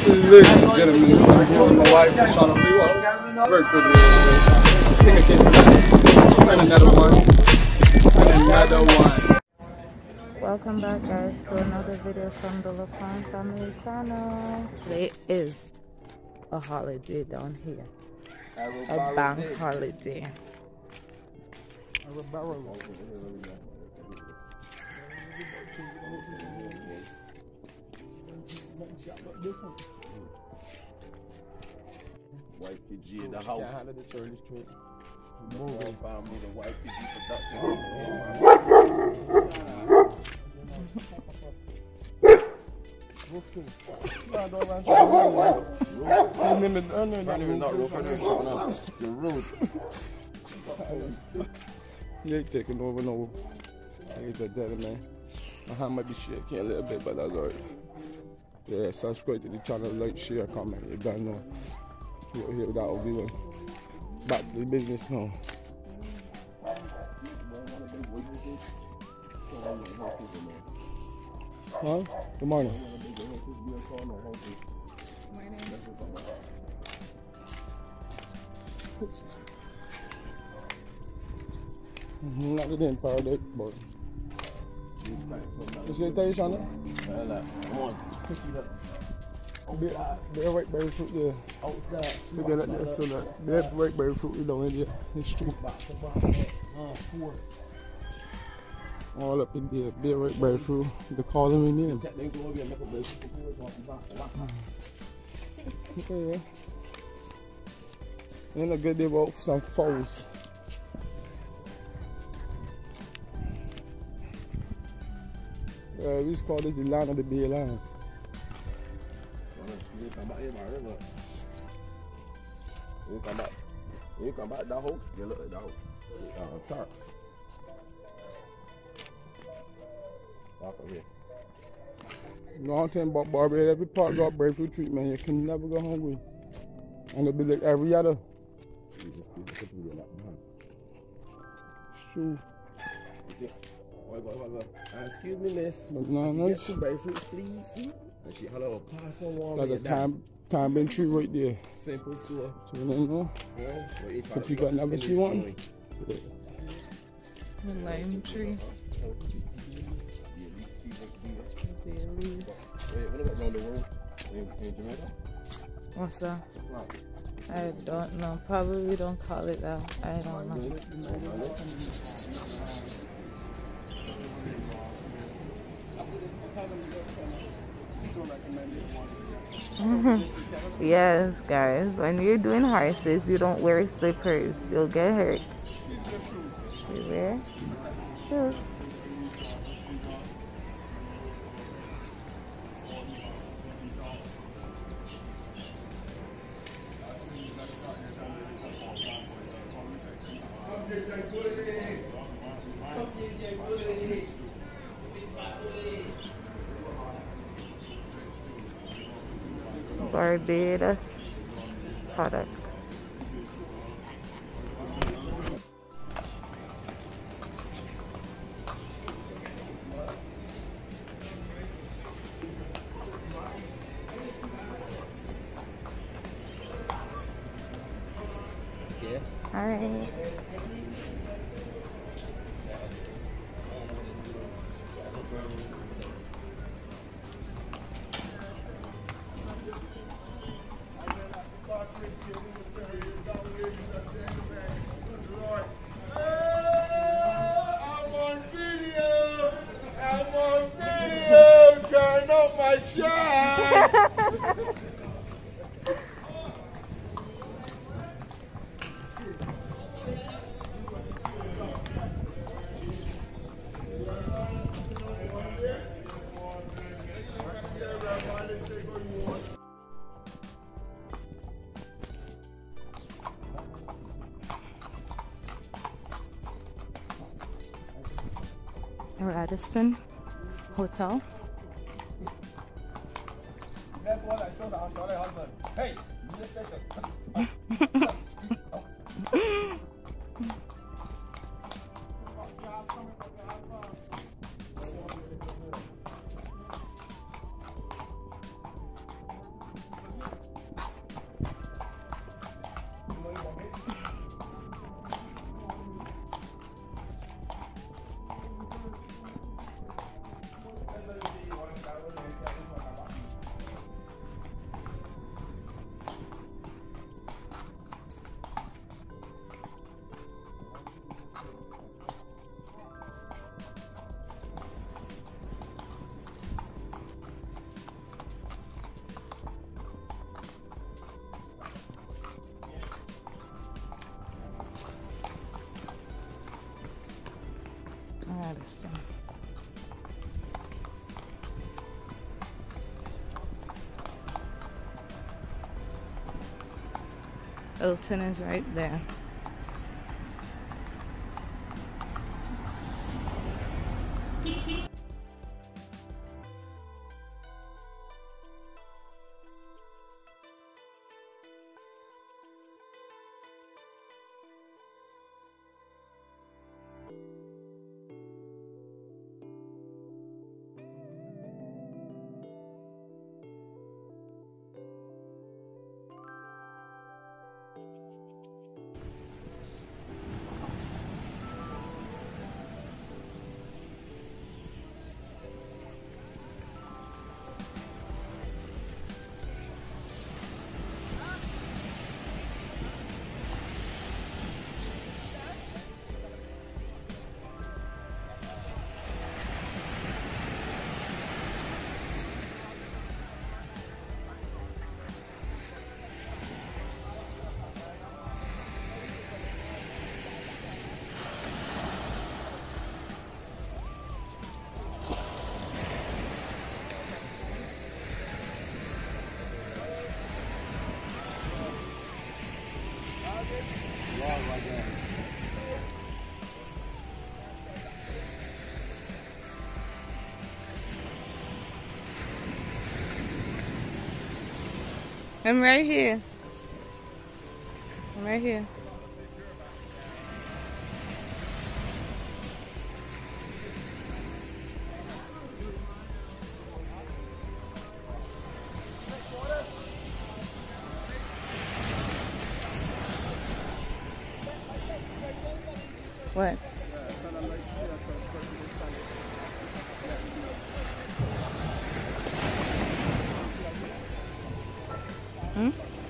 Ladies and gentlemen, I'm here with my wife, Shauna Freewater. Very privileged. Take a kiss. And another one. And another one. Welcome back, guys, to another video from the LAFOND family channel. Today is a holiday down here. A bank holiday. White PG in the house. Can't handle the Shirley Street. Moving family, the White PG production. You're rude. You ain't taking over no. I ain't that daddy, man. My hand might be shaking a little bit, but that's alright. Yeah, subscribe to the channel, like, share, comment. You don't know. You'll hear that will be one. Back to the business now. Huh? Good morning. Not the damn paradise, but. You see that, Shana? Come on. They're right by the fruit there. Look at that, so that they're right by the fruit down in there. It's true. All up in there, they're right by the fruit. They call them in there. Okay, yeah. Then a good day about some fowls. We just call this the land of the bay land. You come back here, my river. You come back that house, you look at that house. Tarps. Walk over here. You know what I'm saying about Barbados? Every part got breadfruit treatment. You can never go hungry. And it'll be like every other. It's true. Excuse me, miss. Bananas. Get some breadfruit, please. And she had a pass one wall. That's a time tree right there. Simple sewer. So you know. If you got never see one. The lime tree. What's that? I don't know. Probably don't call it that. I don't know. Yes, guys, when you're doing horses, you don't wear slippers. You'll get hurt. You wear shoes. Barbados product. Yeah. All right. Turn up my shine. Radisson Hotel. That's what I showed our husband. Hey, just a second. Hilton is right there. I'm right here. I'm right here. What? Hmm?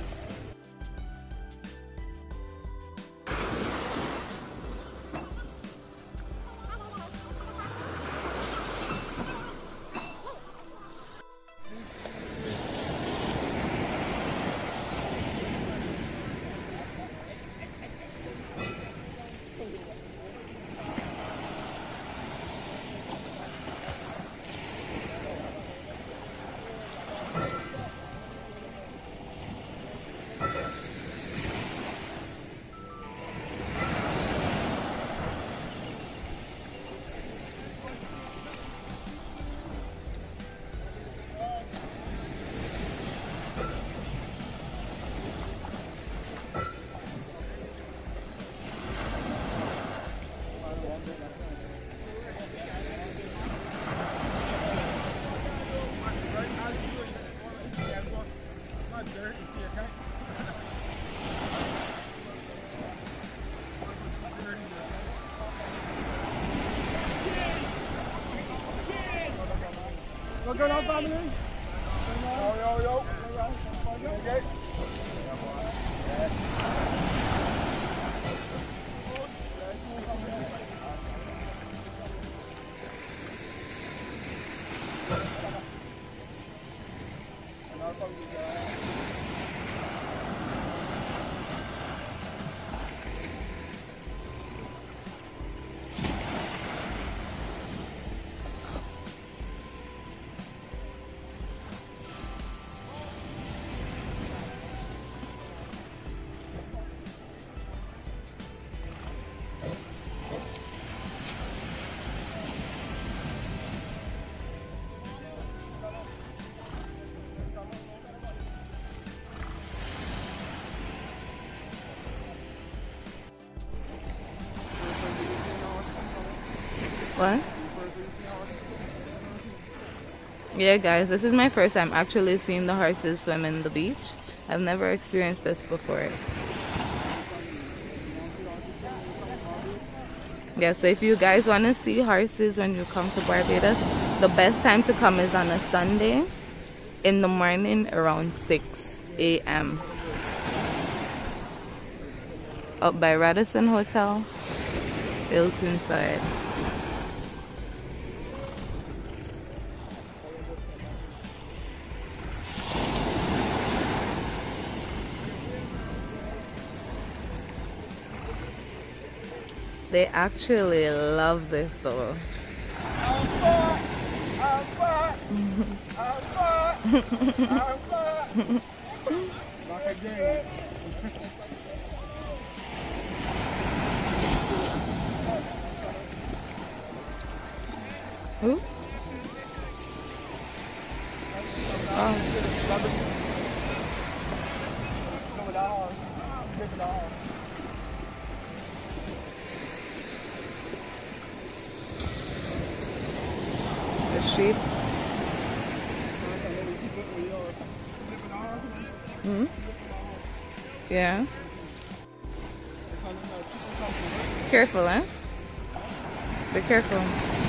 What's going on, family? Yo. Okay. What? Yeah, guys, this is my first time actually seeing the horses swim in the beach. I've never experienced this before. Yeah, so if you guys want to see horses when you come to Barbados, the best time to come is on a Sunday in the morning around 6 a.m. up by Radisson Hotel, Hilton side. They actually love this though. I'm fat. Back again. Who? Oh. The sheep. Hmm? Yeah. Careful, eh? Be careful.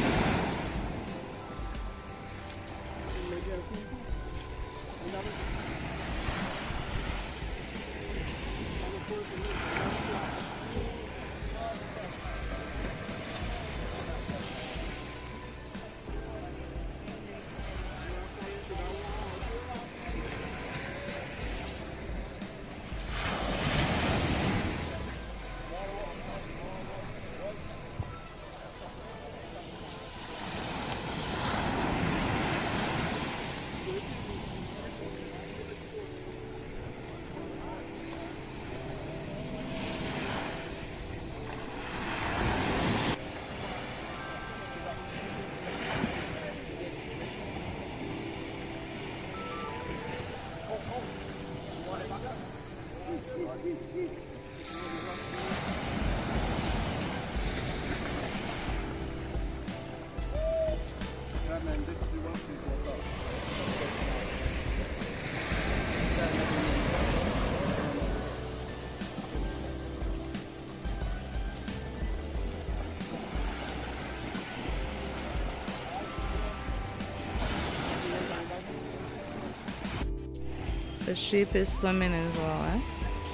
The sheep is swimming as well, eh?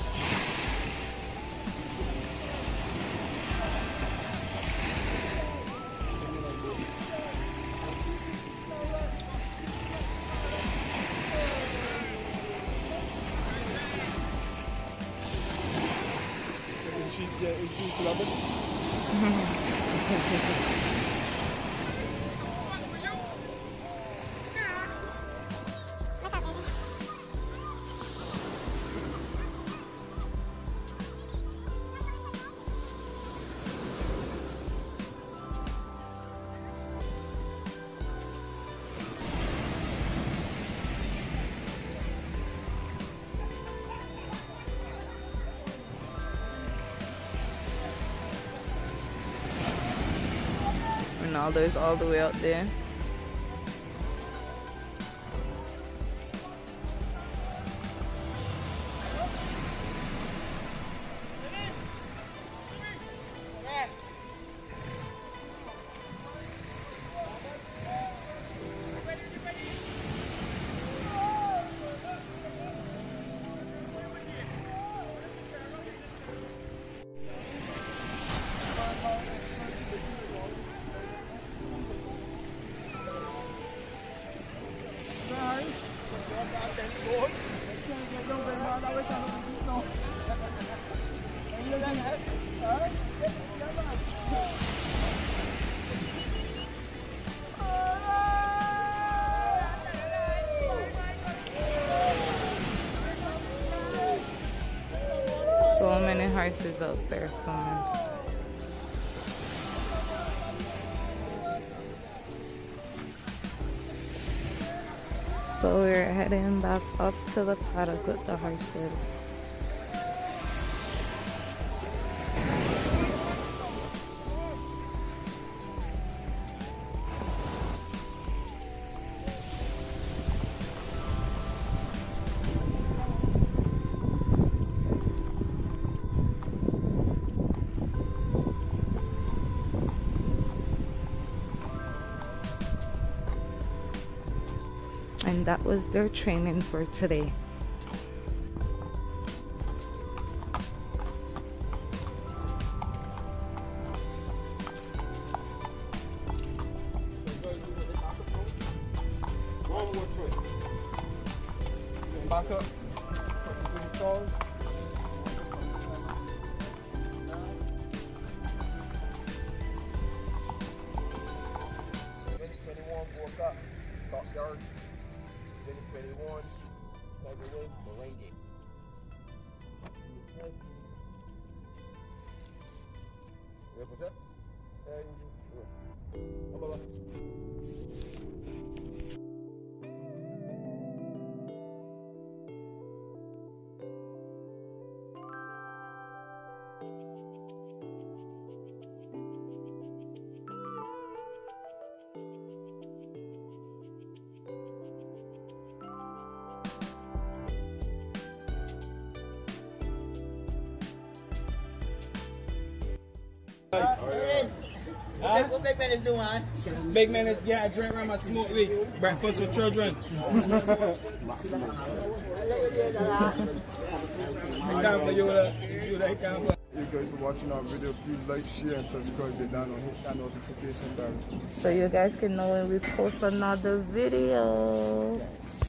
Ronaldo's all the way out there. So many horses out there swimming. So we're heading back up to the paddock with the horses. And that was their training for today. Back up. Stockyard, 2021, February, Merengue. What's that? What big man is doing? Big man is a drink rum and smoke weed. Breakfast for children. You guys are watching our video, please like, share, and subscribe down and hit that notification bell. So you guys can know when we post another video.